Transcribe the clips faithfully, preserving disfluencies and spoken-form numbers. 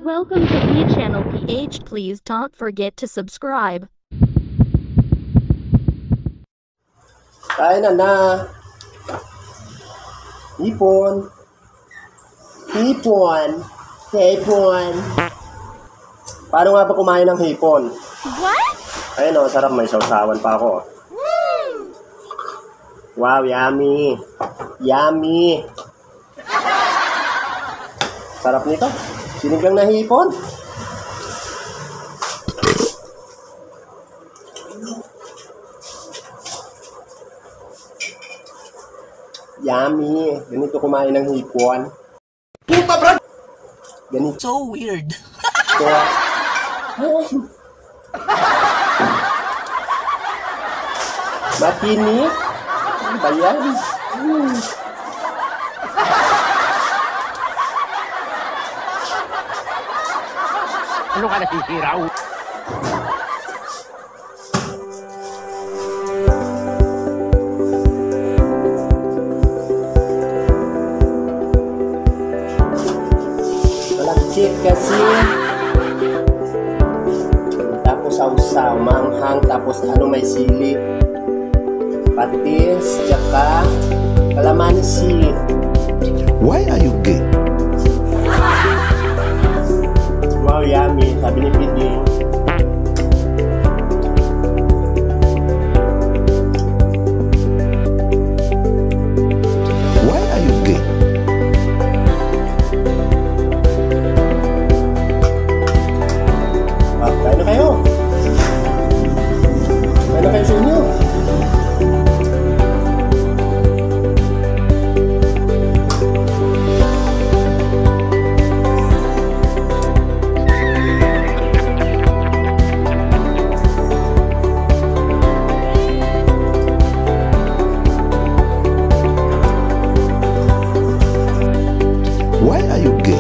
Welcome to P Channel P H. Please don't forget to subscribe. Kain na na. Hipon. Hipon. Hipon. Paano nga ba kumain ng hipon? What? Ayun o, sarap, may sausawan pa ako. Wow, yummy. Yummy. Sarap nito. Sinigang na hipon. Yummy. Ganito kumain ng hipon. Puta, brad! Ganito. So weird. Kaya, matinik. Ano ba yan? Hmm. Ano ka nasisira? Malagkit kasi. Tapos sausaw, manghang, tapos ano may sili. Patis, tsaka kalamansi. Why are you gay? Wow, yummy. Sabi ni Pidi. Why are you gay? Ah, kain na kayo. Kain na kayo sa inyo. Why are you gay?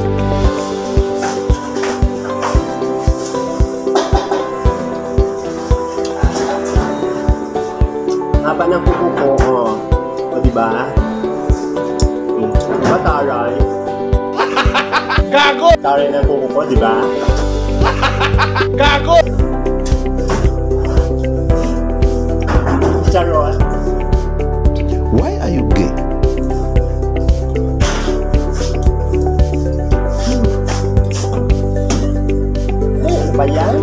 Haba ng kuko ko. O, o diba? Hmm. Diba taray? Gago! Taray ng kuko ko, diba? Gago! Charot. Why are you gay? Ay, ano ba yan?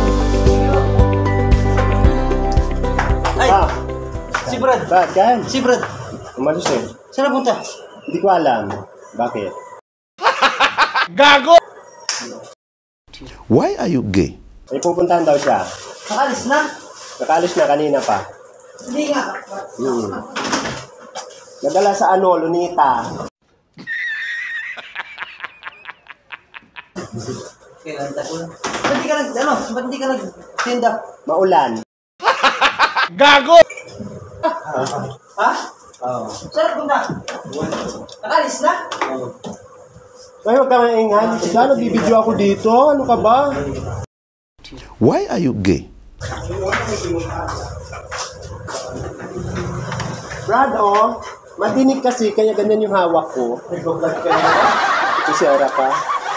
Ay, Ah, si Brad. Brad, kain. Si Brad. Umalis eh. Saan na punta? Hindi ko alam. Bakit? Gago! Why are you gay? May pupuntahan daw siya. Nakalis na? Nakaalis na kanina pa. Hindi nga. Hmm. Nadala sa ano, Lunita. Kailan tayo na? Ba't hindi ka nag, ano? Ba't hindi ka nagtinda? Maulan. Gago! Ha? Oo. Saan na punta? Nakalis na? Ay, huwag ka maingay. Diyan, nagbibideo ako dito. Ano ka ba? Why are you gay? Brad, oh. Matinig kasi, kaya ganyan yung hawak ko. Ito si Ara pa.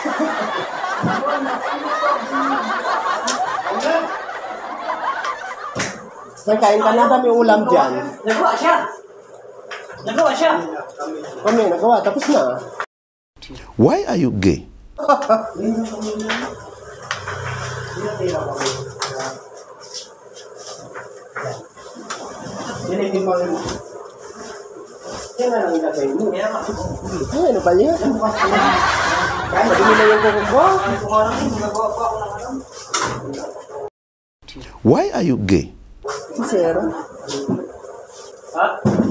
Kain ka na, dami ulam dyan. Nagawa siya. Nagawa siya. Kami, nagawa. Tapos na. Why are you gay? Yan na lang ilagay mo. Kaya nga. Ay, ano ba yan? Madumi na yung kuko ko. Kumarang din. Nagawa pa ako ng ano. Why are you gay? Si Sero. Ha?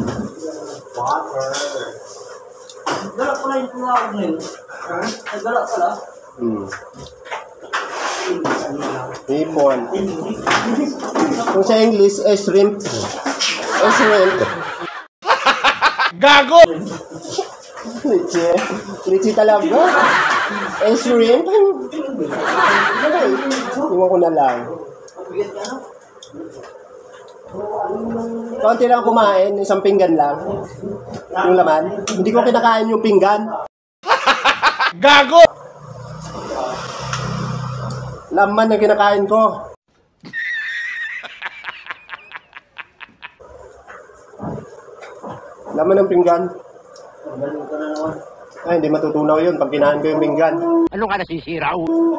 Naggalak pala yung tumawag na yun. Naggalak pala. Hmm. Hipon. Kung sa English, eh, shrimp. Eh, shrimp. Gago! Litsi. Litsi talaga. Eh, shrimp. Iwan ko na lang. Bigyan ka na. Konti lang kumain, isang pinggan lang. Yung laman. Hindi ko kinakain yung pinggan. Gago! Laman na kinakain ko. Laman ng pinggan. Ganun ka na naman. Ay, hindi matutunaw yun pag kinain ko yung pinggan. Ano ka nasisira?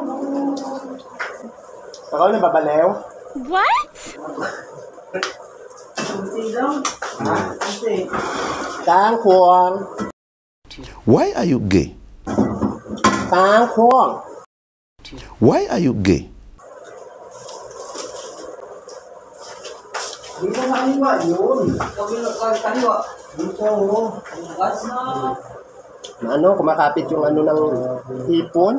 Ikaw na babalew? What? Kunti lang. Ha? Kunti. Kangkong. Why are you gay? Kangkong. Why are you gay? Dito na kaliwa, yun. Kabilang kaliwa. Dito, oh. Gas na. Na ano, kumakapit yung ano ng hipon.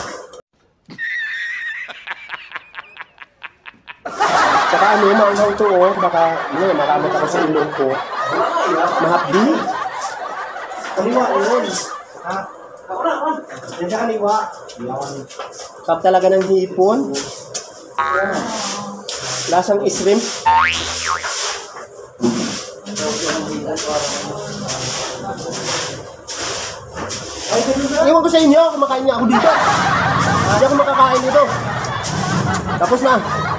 Saka ano, maanghang to, oh. Baka, ano, maramot ako sa ilong ko. Mahapdi. Kaliwa, yun. Ha? Ako na, ako na. Yan sa kaliwa. Yan. Kap talaga ng hipon. Lasang shrimp. Iwan ko sa inyo, kumakain niya ako dito. Hindi ako makakain dito. Tapos na.